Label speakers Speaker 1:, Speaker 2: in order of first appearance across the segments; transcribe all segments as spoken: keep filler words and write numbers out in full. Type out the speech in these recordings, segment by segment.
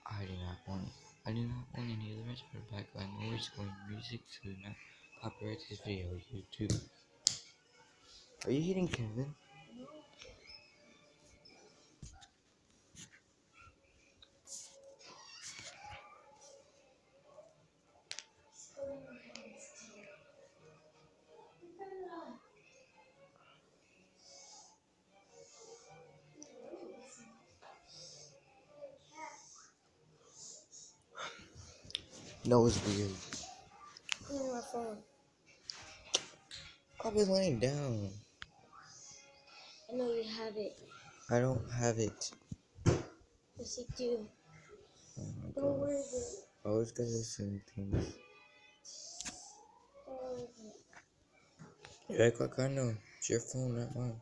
Speaker 1: I do not want I do not want any other rest of background noise or music to not copyright this video. YouTube. Are you hitting Kevin? No, it's weird.
Speaker 2: Look at my phone.
Speaker 1: I'll be laying down.
Speaker 2: I know you have it.
Speaker 1: I don't have it.
Speaker 2: Yes, you do.
Speaker 1: Oh my
Speaker 2: Oh,
Speaker 1: god.
Speaker 2: where is it?
Speaker 1: I always gotta listen to things.
Speaker 2: Oh, where is it?
Speaker 1: You act like I know. It's your phone, not mine.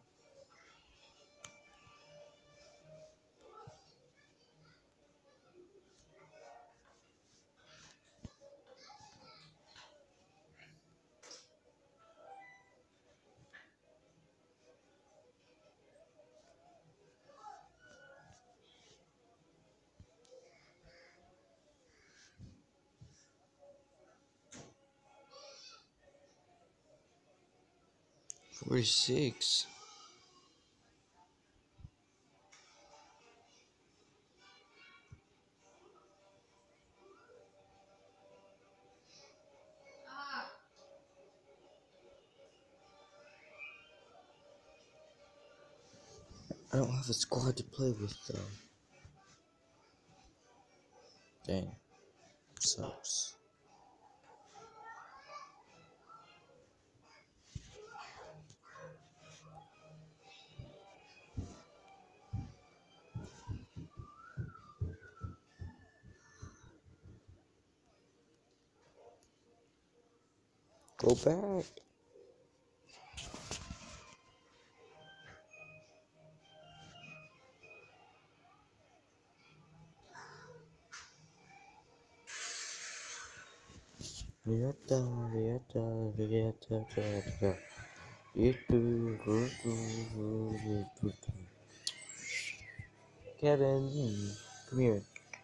Speaker 1: Forty-six. I don't have a squad to play with though. Dang. Sucks. Go back. Vieta, Vieta, Vieta, Vieta. Kevin, come here.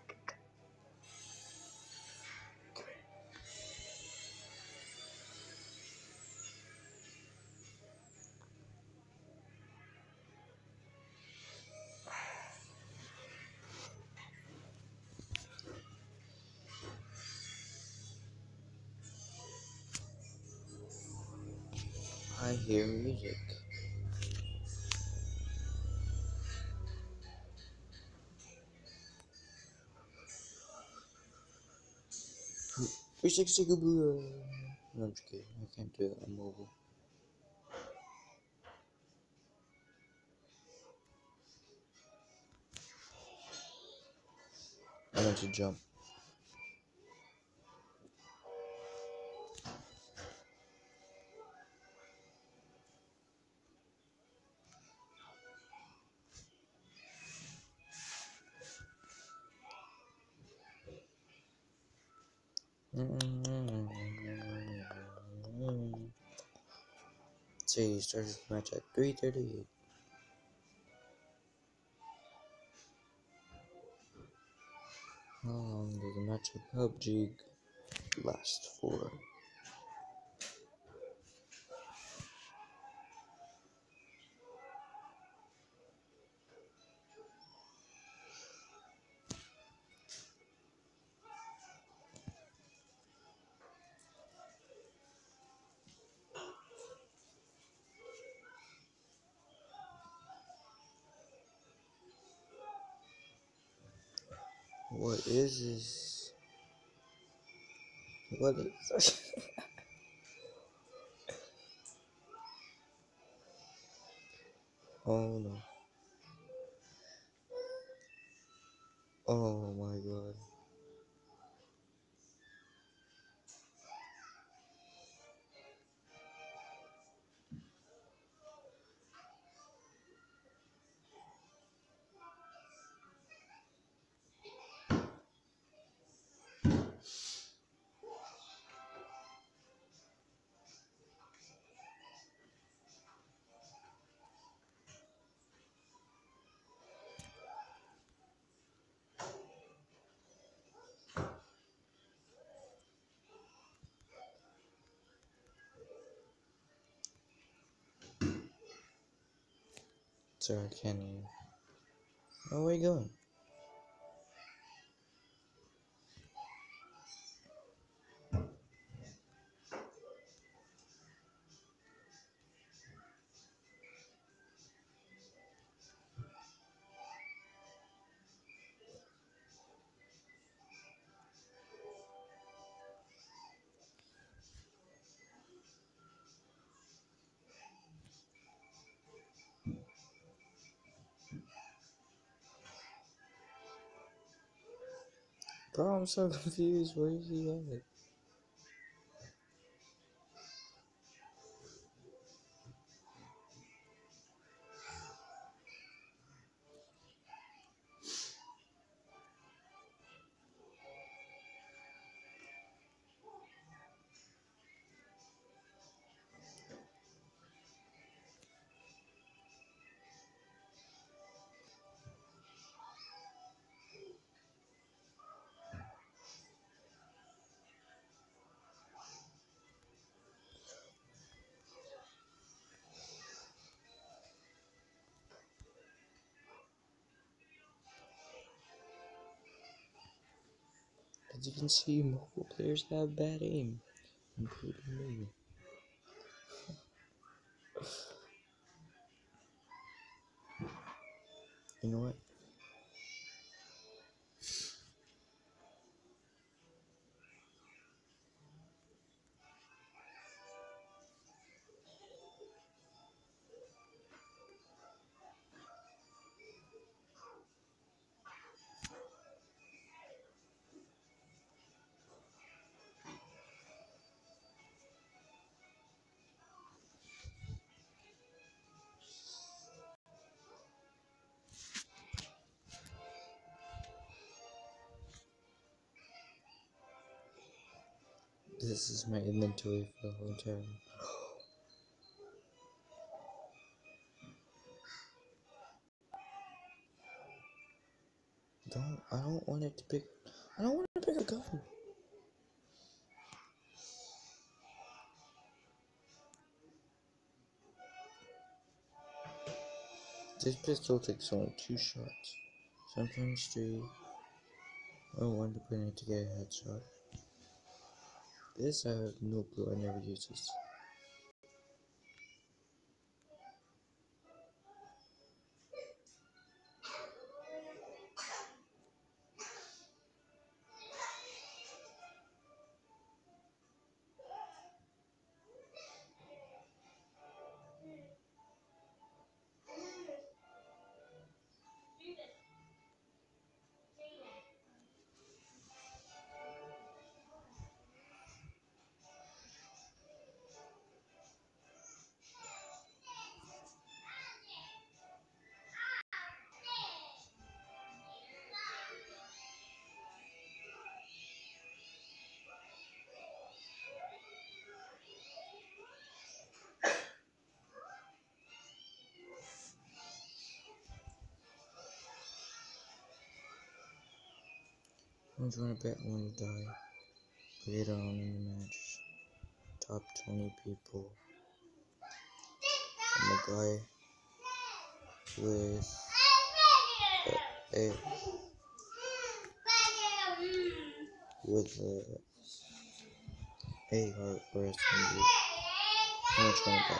Speaker 1: I hear music. three sixty Kaboola. No, I'm just kidding. I can't do it on mobile. I want to jump. See, started the match at three thirty-eight. How long does the match of Pubg last for? What is this? What is this? Oh no. Oh my god. Sorry, I can't hear you. Oh, where are you going? Bro, I'm so confused. Where is he at? As you can see, mobile players have bad aim, including me. You know what? This is my inventory for the whole entire. Don't. I don't want it to pick. I don't want to pick a gun. This pistol takes only two shots. Sometimes three. Or one depending to get a headshot. This I have no clue. I never use this. I'm trying to bet one to die. Put it on in the match. Top twenty people. I'm a guy with a, a with a A heart or a single. I'm trying to bet.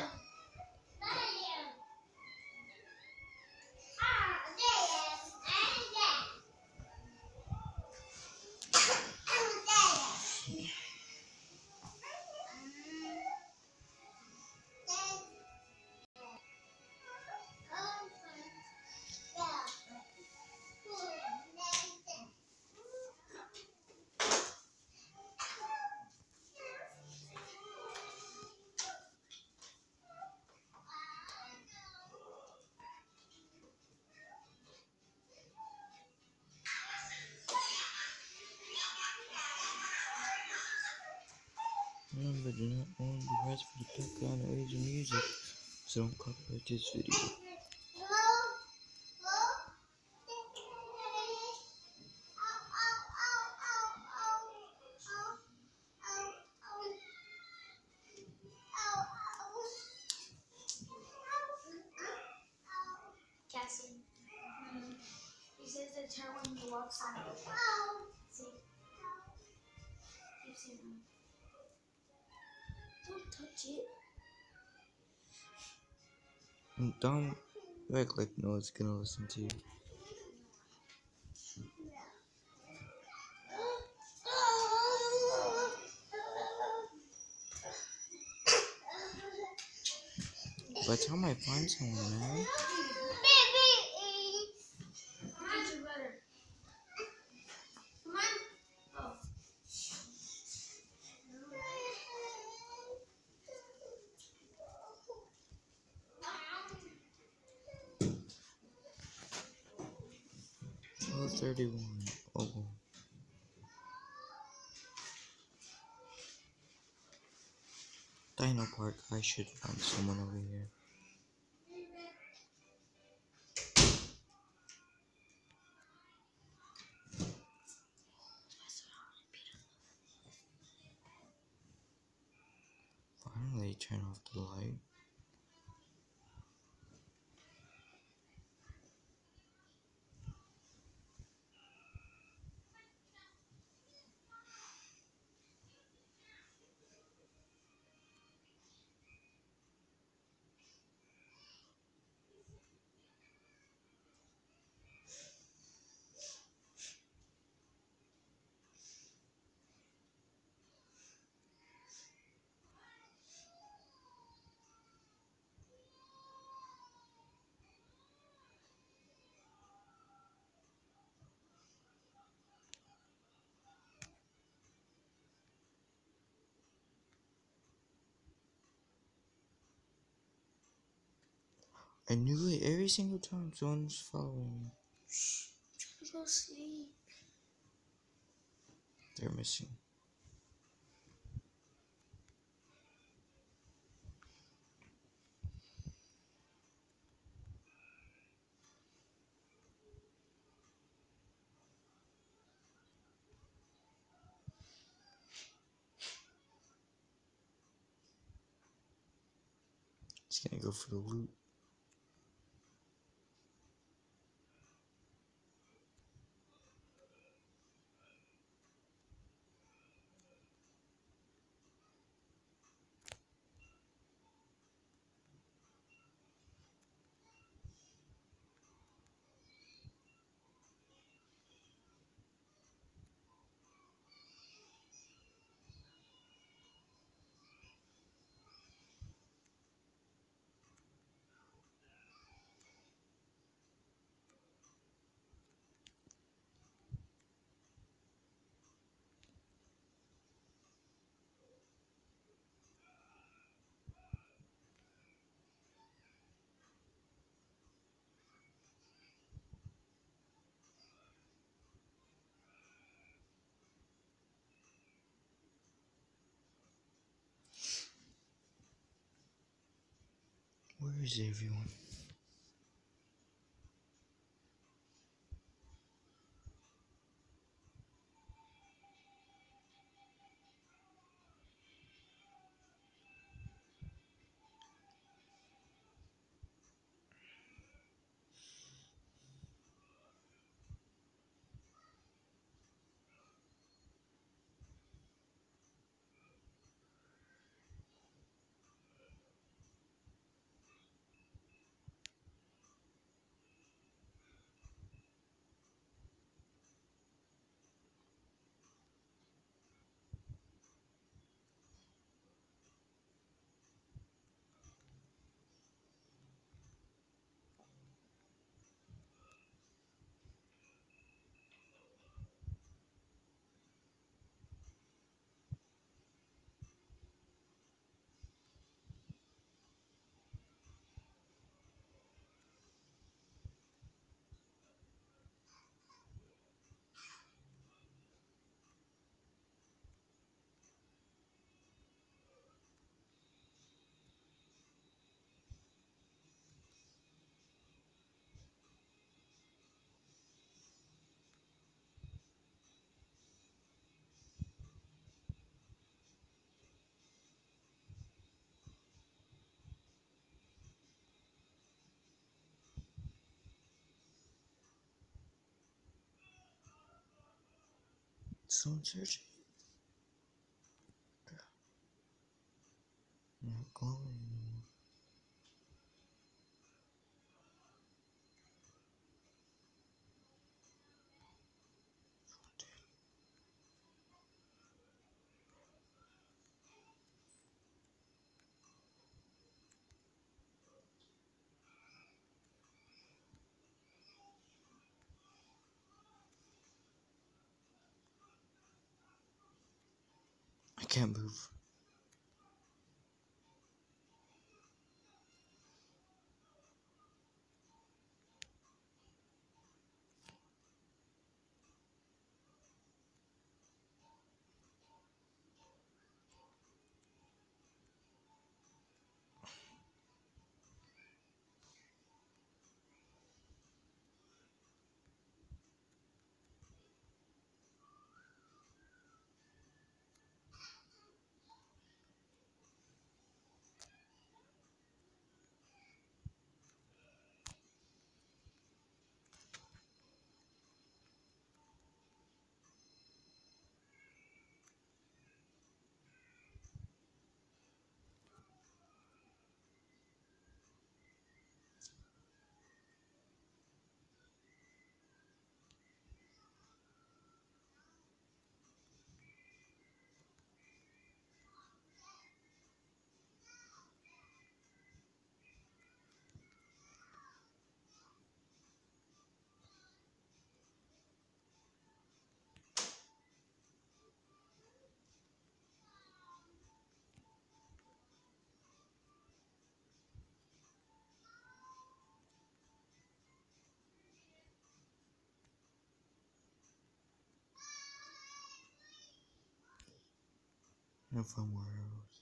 Speaker 1: Remember, do not own the rights for the background or age of music, so don't copyright this video.
Speaker 2: turn when he walks on it. See? Keep seeing him. Don't touch it.
Speaker 1: And don't act like no one's gonna listen to you. By the time I find someone, man. twelve thirty-one. Oh. Dino Park, I should find someone over here. Finally, turn off the light. I knew it every single time someone's following me.
Speaker 2: Shh, go sleep.
Speaker 1: They're missing. Just gonna go for the loot. Where is everyone? Someone searching. Not glowing anymore. I can't move. I found more arrows.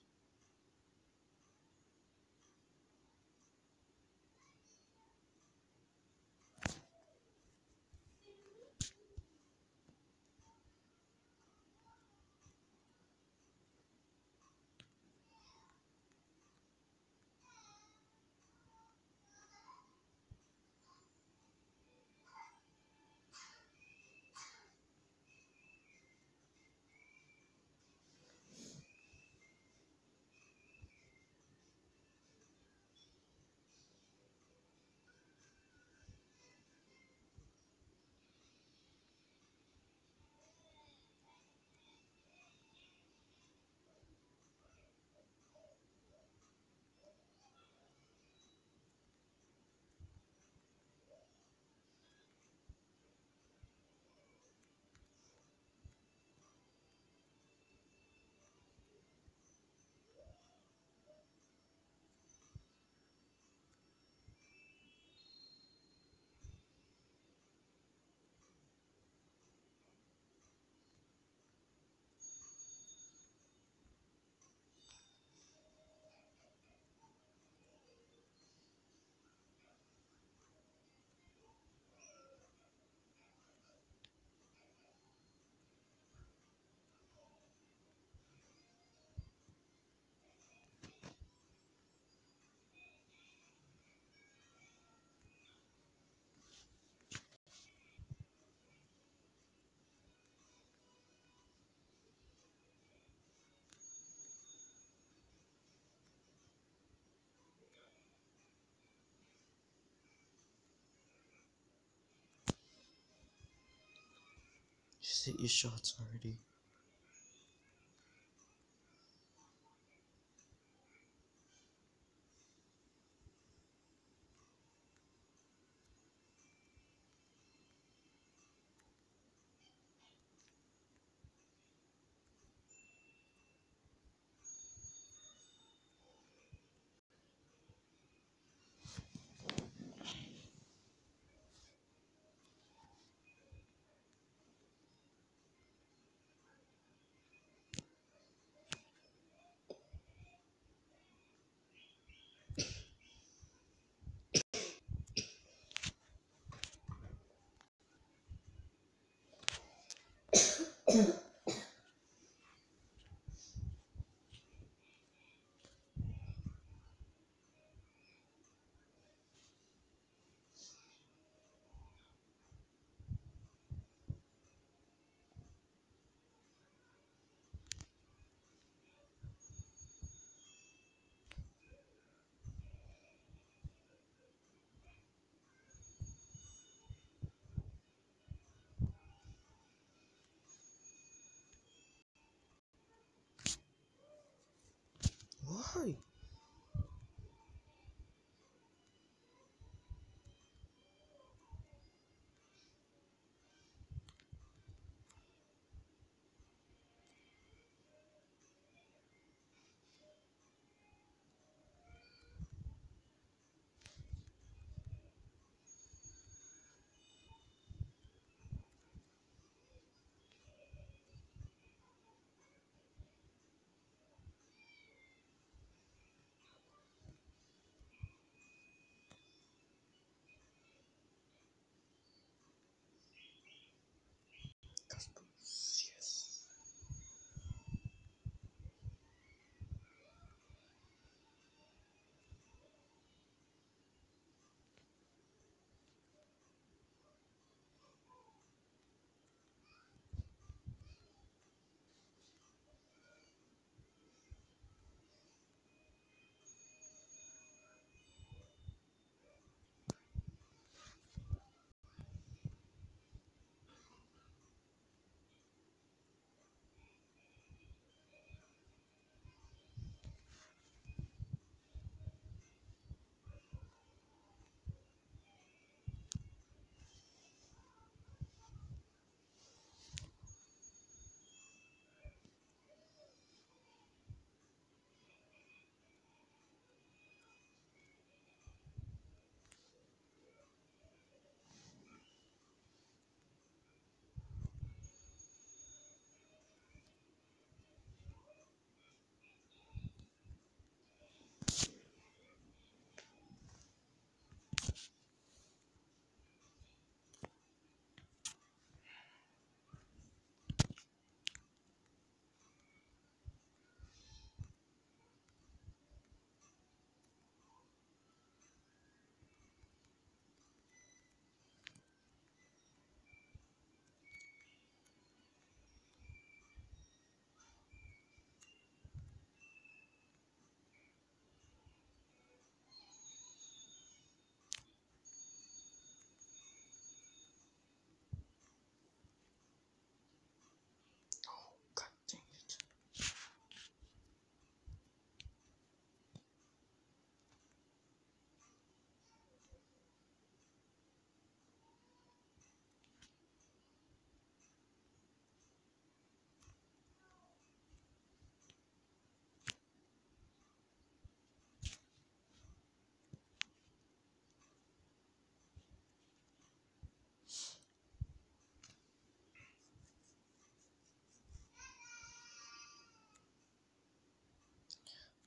Speaker 1: Just hit your shots already.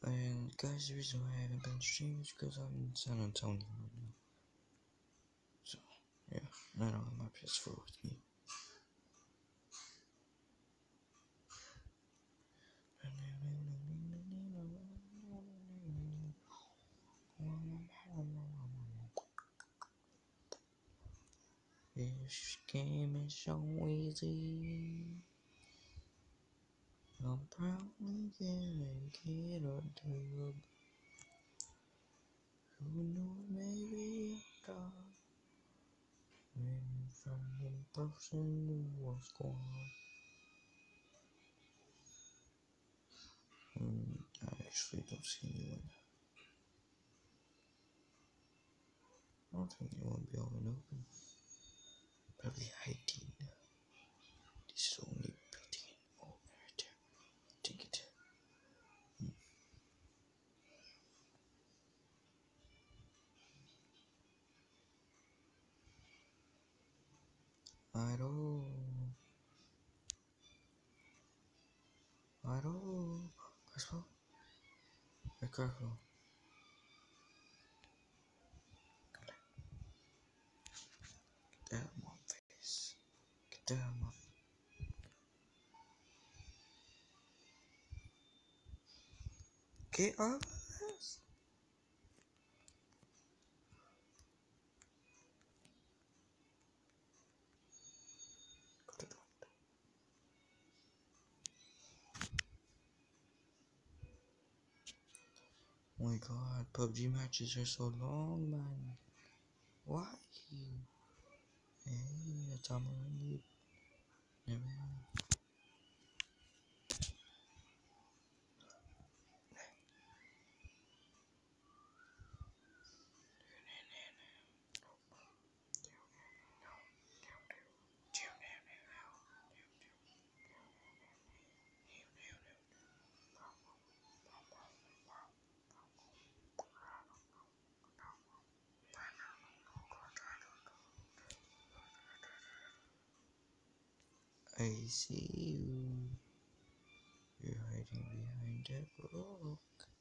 Speaker 1: And guys, the reason why I haven't been streaming is because I'm in San Antonio right now. So, yeah, I don't have my P S four with me. This game is so easy. I'm probably gonna get a tub. Who knows, maybe I got maybe from the person who was gone. Hmm, I actually don't see anyone. I don't think anyone will be able to open. Probably hiding. This is only building. Oh, right there. Take it. Hmm. Idol. Idol. Careful. Be careful. Get out of my face. Get out of my Get out of this. Go to the window. Oh my god, P U B G matches are so long, man. Why? Hey, that's how I'm gonna leave. Never mind. I see you. You're hiding behind that rock.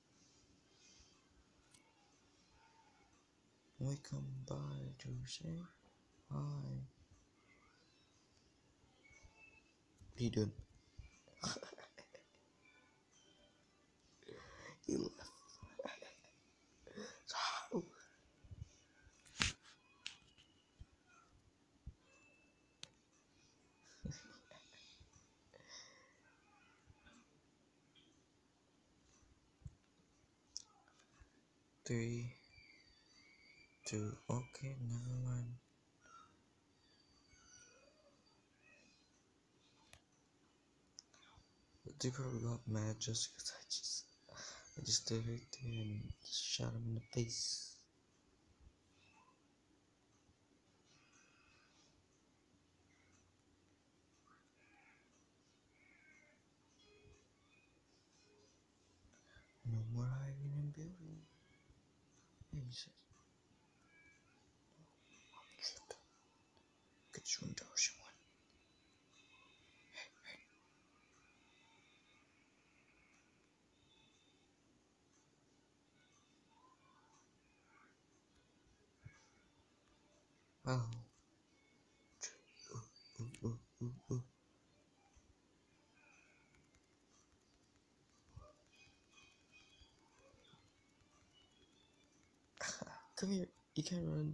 Speaker 1: We come by to say hi. What are you doing? He left. So. Three, two, okay, never mind. But they probably got mad just because I just, I just stood right there and just shot him in the face. No more hiding in building. Hey, he says, shit. Get you into ocean one. Hey, hey. Oh. Ooh, ooh, ooh, ooh, ooh. Come here. You can't run.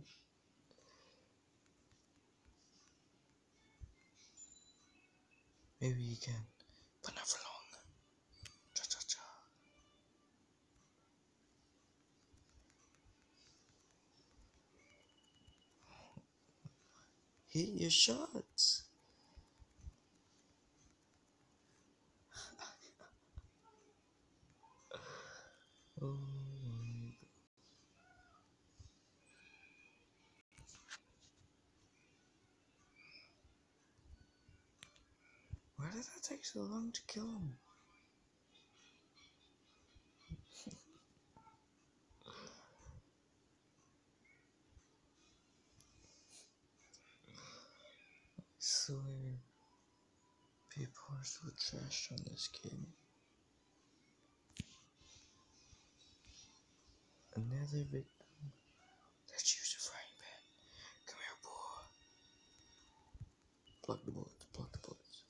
Speaker 1: Maybe you can, but not for long. Cha cha cha. Hit your shots. Oh my god. Why did that take so long to kill him? I swear, people are so trash on this game. Another victim. Let's use a frying pan. Come here, boy. Plug the bullets. Plug the bullets.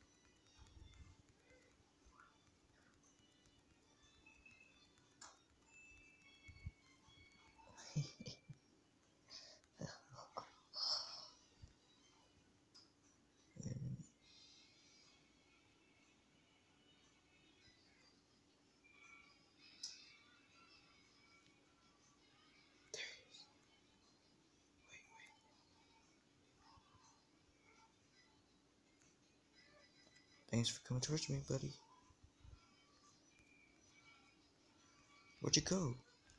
Speaker 1: Thanks for coming towards me, buddy. Where'd you go?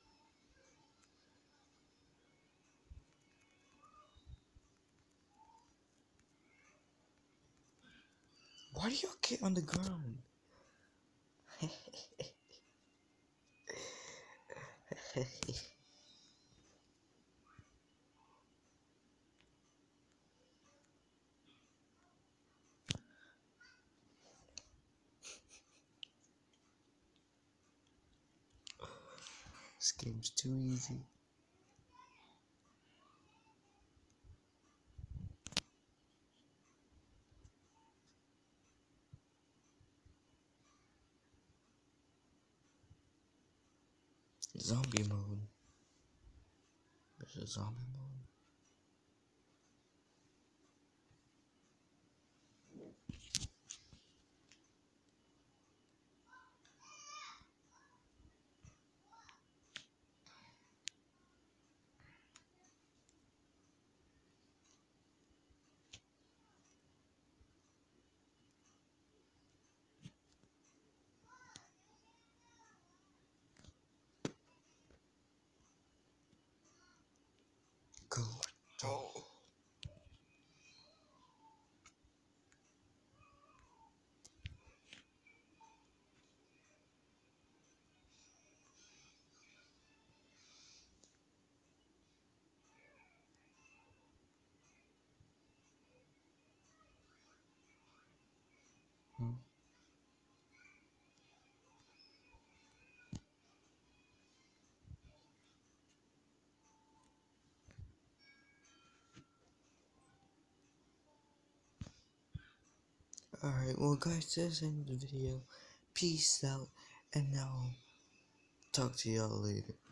Speaker 1: Why do y'all get on the ground? This game's too easy. Zombie mode. This is zombie mode. Go. Oh. Hmm. Alright, well guys, that's the end of the video. Peace out, and I'll talk to y'all later.